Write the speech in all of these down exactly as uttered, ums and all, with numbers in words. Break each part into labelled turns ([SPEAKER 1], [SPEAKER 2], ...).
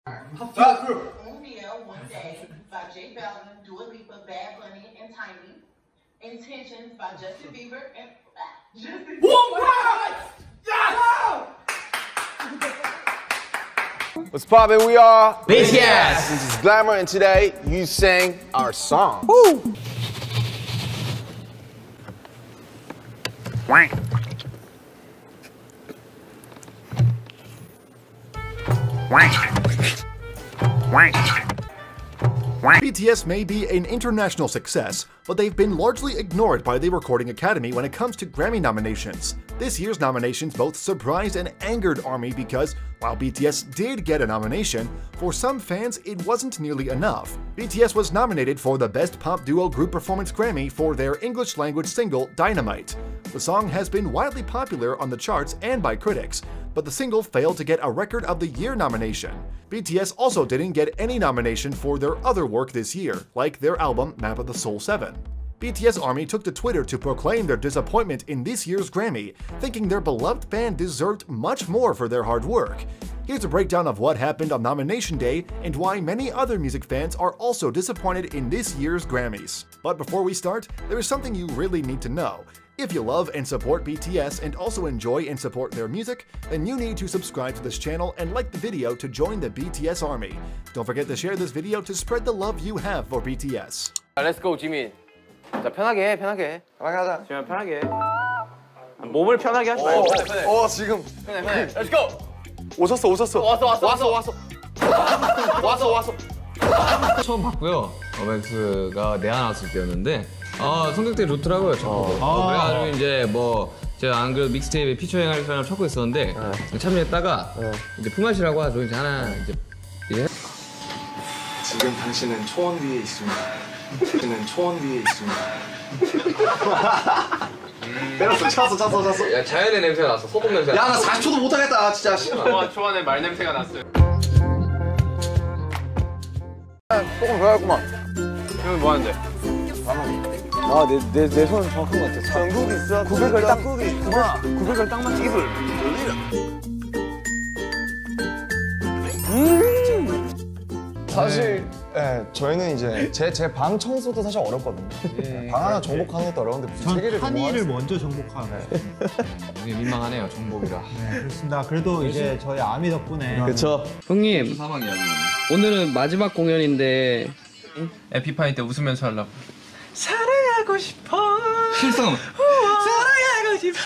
[SPEAKER 1] One Day by J Balvin, Dua Lipa, Bad Bunny, and Tiny. Intentions by Justin Bieber and Justin Bieber.
[SPEAKER 2] What's poppin'? We are
[SPEAKER 3] B T S.
[SPEAKER 2] This is Glamour, and today you sang our song. Woo! Wank. Wank. Wank.
[SPEAKER 4] B T S may be an international success, but they've been largely ignored by the Recording Academy when it comes to Grammy nominations. This year's nominations both surprised and angered ARMY because, while B T S did get a nomination, for some fans it wasn't nearly enough. B T S was nominated for the Best Pop Duo Group Performance Grammy for their English-language single, Dynamite. The song has been widely popular on the charts and by critics, but the single failed to get a Record of the Year nomination. B T S also didn't get any nomination for their other work this year, like their album Map of the Soul seven. B T S ARMY took to Twitter to proclaim their disappointment in this year's Grammy, thinking their beloved band deserved much more for their hard work. Here's a breakdown of what happened on nomination day and why many other music fans are also disappointed in this year's Grammys. But before we start, there is something you really need to know. If you love and support B T S and also enjoy and support their music, then you need to subscribe to this channel and like the video to join the B T S ARMY. Don't forget to share this video to spread the love you have for B T S.
[SPEAKER 2] Let's go, 지민. 자, 편하게 해, 편하게 해. 편하게 하자.
[SPEAKER 3] 지금 편하게 해. 몸을 편하게 하지 말고.
[SPEAKER 2] 어, 어, 지금.
[SPEAKER 3] 편해, 편해. Let's go.
[SPEAKER 2] 오셨어, 오셨어.
[SPEAKER 3] 왔어, 왔어,
[SPEAKER 2] 왔어, 왔어. 왔어, 왔어.
[SPEAKER 5] 처음 봤고요. 어벤스가 내한 나왔을 때였는데 아 성격 되게 좋더라고요. 저 어. 어, 그래가지고 이제 뭐 제가 안 그래도 믹스테이프에 피처링 할 사람 찾고 있었는데 네. 참여했다가 네. 이제 품앗이라고 하죠. 이제 하나 이제 예.
[SPEAKER 6] 지금 당신은 초원 위에 있습니다. 당신은 초원 위에 있습니다.
[SPEAKER 2] 때렸어, 찼어, 찼어, 찼어.
[SPEAKER 5] 야 자연의 냄새가 났어. 소금 냄새.
[SPEAKER 2] 야, 나 사십 초도 못하겠다, 진짜.
[SPEAKER 3] 초원, 초원에 말 냄새가 났어요.
[SPEAKER 2] 조금 배웠구만.
[SPEAKER 3] 형은 뭐 하는데?
[SPEAKER 2] 아, 내, 내, 내 손은 정확한 것 같아. 전국 있어. 구백을 딱, 구백을 딱 맞추기. 입을. 음.
[SPEAKER 6] 사실, 예, 저희는 이제 제 제 방 청소도 사실 어렵거든요. 예, 방 하나 정복하는 것도 어려운데 무슨 세 개를
[SPEAKER 7] 한이를 먼저 정복하는 거예요.
[SPEAKER 5] 되게 민망하네요, 정복이라.
[SPEAKER 7] 네, 그렇습니다. 그래도 이제 저희 아미 덕분에.
[SPEAKER 6] 그렇죠.
[SPEAKER 8] 형님,
[SPEAKER 5] 사막 이야기.
[SPEAKER 8] 오늘은 마지막 공연인데
[SPEAKER 3] 에피파이 때 웃으면서 하려고. 사랑하고 싶어.
[SPEAKER 5] 실성.
[SPEAKER 3] 사랑하고 싶어.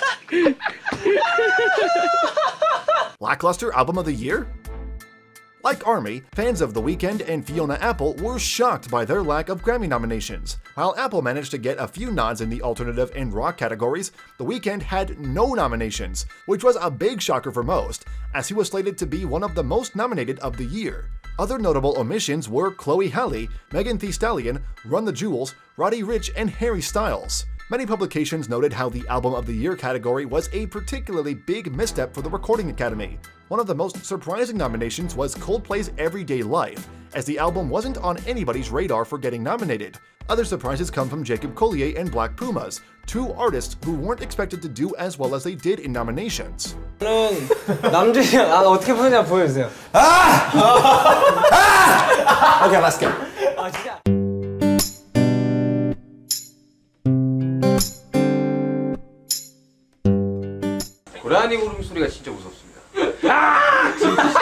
[SPEAKER 4] Lackluster Album of the Year? Like ARMY, fans of The Weeknd and Fiona Apple were shocked by their lack of Grammy nominations. While Apple managed to get a few nods in the alternative and rock categories, The Weeknd had no nominations, which was a big shocker for most, as he was slated to be one of the most nominated of the year. Other notable omissions were Chloe Halle, Megan Thee Stallion, Run the Jewels, Roddy Ricch, and Harry Styles. Many publications noted how the Album of the Year category was a particularly big misstep for the Recording Academy. One of the most surprising nominations was Coldplay's Everyday Life, as the album wasn't on anybody's radar for getting nominated. Other surprises come from Jacob Collier and Black Pumas, two artists who weren't expected to do as well as they did in nominations.
[SPEAKER 9] 저는 남준이 아 어떻게 부르냐 보여주세요.
[SPEAKER 2] 아! 아! 오케이, let's go.
[SPEAKER 9] 아 진짜.
[SPEAKER 5] 고라니 울음소리가 진짜 무섭습니다.
[SPEAKER 3] 아!
[SPEAKER 5] 진짜?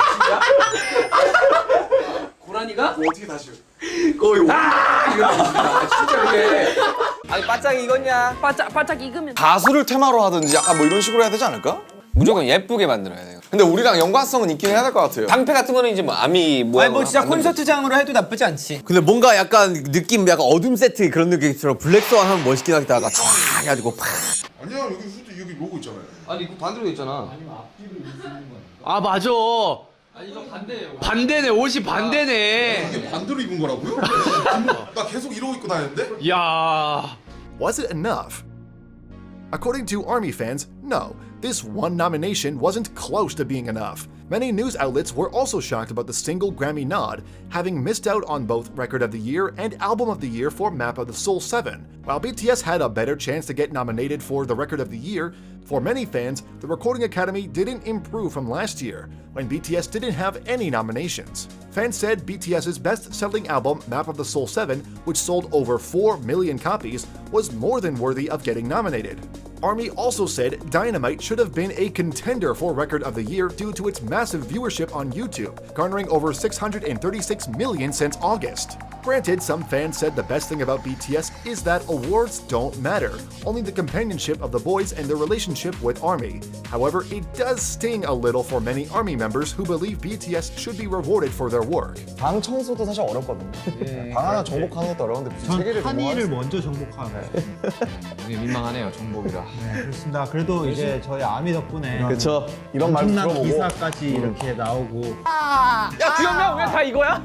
[SPEAKER 5] 고라니가?
[SPEAKER 2] 뭐 어떻게 다시? 거의 아! 진짜 그게.
[SPEAKER 9] 아니 바짝 익었냐?
[SPEAKER 8] 바짝 바짝 익으면
[SPEAKER 2] 가수를 테마로 하든지 약간 뭐 이런 식으로 해야 되지 않을까?
[SPEAKER 9] 무조건 예쁘게 만들어야 돼요.
[SPEAKER 2] 근데 우리랑 연관성은 있긴 해야 될 것 같아요.
[SPEAKER 9] 방패 같은 거는 이제 뭐 아미 뭐 아니 뭐 진짜 콘서트장으로 해도 나쁘지 않지.
[SPEAKER 2] 근데 뭔가 약간 느낌 약간 어둠 세트 그런 느낌이 들어. 블랙스완 하면 멋있긴 하겠다가 촤악 해가지고 팍.
[SPEAKER 6] 아니야, 여기 후드 여기 로고 있잖아요.
[SPEAKER 5] 아니 이거 반대로 있잖아.
[SPEAKER 3] 아 맞아.
[SPEAKER 5] 아니 이거 반대예요.
[SPEAKER 3] 반대네, 옷이 반대네.
[SPEAKER 6] 이게 반대로 입은 거라고요? 나 계속 이러고 입고 다녔는데?
[SPEAKER 3] 야.
[SPEAKER 4] Was it enough? According to ARMY fans, no, this one nomination wasn't close to being enough. Many news outlets were also shocked about the single Grammy nod, having missed out on both Record of the Year and Album of the Year for Map of the Soul seven. While B T S had a better chance to get nominated for the Record of the Year, for many fans, the Recording Academy didn't improve from last year, when B T S didn't have any nominations. Fans said BTS's best-selling album, Map of the Soul seven, which sold over four million copies, was more than worthy of getting nominated. ARMY also said Dynamite should have been a contender for Record of the Year due to its massive viewership on YouTube, garnering over six hundred thirty-six million since August. Granted, some fans said the best thing about B T S is that awards don't matter, only the companionship of the boys and their relationship with ARMY. However, it does sting a little for many ARMY members who believe B T S should be rewarded for their work.
[SPEAKER 6] 방 청소도 사실 어렵거든요. 방 하나 정복하는 것도 어려운데 무슨 세 개를
[SPEAKER 7] 전 한이를
[SPEAKER 6] 정복하는
[SPEAKER 7] 먼저 정복하는
[SPEAKER 5] 되게 민망하네요, 정복이라.
[SPEAKER 7] 네, 그렇습니다. 그래도 이제 저희 아미 덕분에
[SPEAKER 6] 그쵸. 이런 말
[SPEAKER 7] 엄청난
[SPEAKER 6] 들어보고
[SPEAKER 7] 기사까지 이렇게 나오고
[SPEAKER 9] 야, 두 명 왜 다 이거야?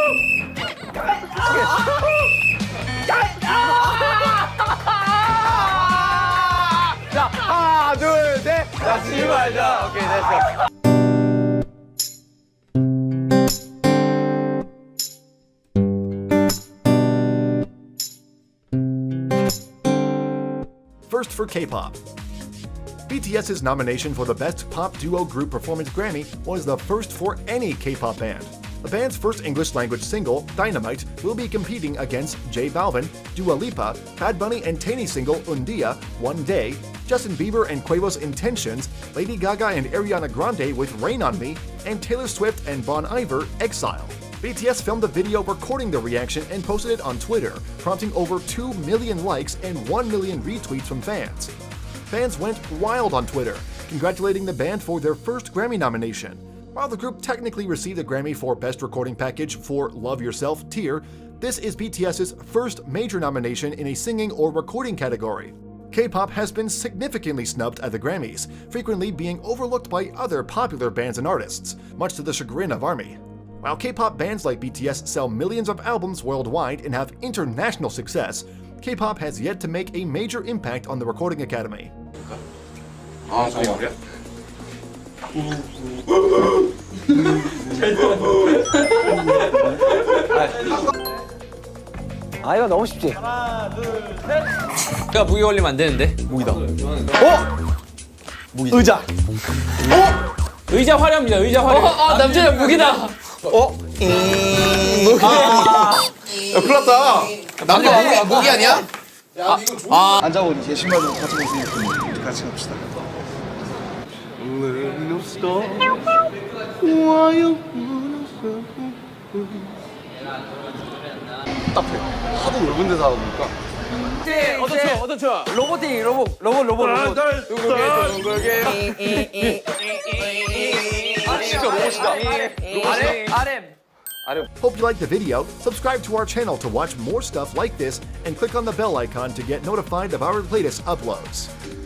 [SPEAKER 9] 자, 하나, 둘, 셋. 자, 치지 말자. 오케이, 됐어.
[SPEAKER 4] First for K-pop. BTS's nomination for the Best Pop Duo Group Performance Grammy was the first for any K-pop band. The band's first English-language single, Dynamite, will be competing against J Balvin, Dua Lipa, Bad Bunny and Taey's single Un Dia, One Day, Justin Bieber and Quavo's Intentions, Lady Gaga and Ariana Grande with Rain on Me, and Taylor Swift and Bon Iver, Exile. B T S filmed a video recording the reaction and posted it on Twitter, prompting over two million likes and one million retweets from fans. Fans went wild on Twitter, congratulating the band for their first Grammy nomination. While the group technically received a Grammy for Best Recording Package for Love Yourself, Tear, this is BTS's first major nomination in a singing or recording category. K-pop has been significantly snubbed at the Grammys, frequently being overlooked by other popular bands and artists, much to the chagrin of ARMY. While K-pop bands like B T S sell millions of albums worldwide and have international success, K-pop has yet to make a major impact on the Recording Academy.
[SPEAKER 3] 아, 정말이야?
[SPEAKER 9] 아, 이거 너무 쉽지? 하나, 둘, 셋. 내가 무기 걸리면 안 되는데. 무기다. 어? 무기. 의자. 어? 의자 화려합니다. 의자 화려. 어, 아, 남자야 무기다. 어? 무기. 아,
[SPEAKER 6] 야, 큰일 났다. 남자 무기, 무기 아니야? 야, 이거 좋은 아. 앉아보니 제 신발 좀 같이 벗으니까 같이 갑시다. 답답해. 하도 넓은 데서 하다 보니까.
[SPEAKER 9] 네, 어떤 쳐, 어떤 쳐. 로봇이 로봇, 로봇, 로봇, 로봇. 둥글게, 둥글게.
[SPEAKER 6] 아, 진짜 로봇이다.
[SPEAKER 9] 아렘, 아렘.
[SPEAKER 4] Hope you liked the video, subscribe to our channel to watch more stuff like this, and click on the bell icon to get notified of our latest uploads.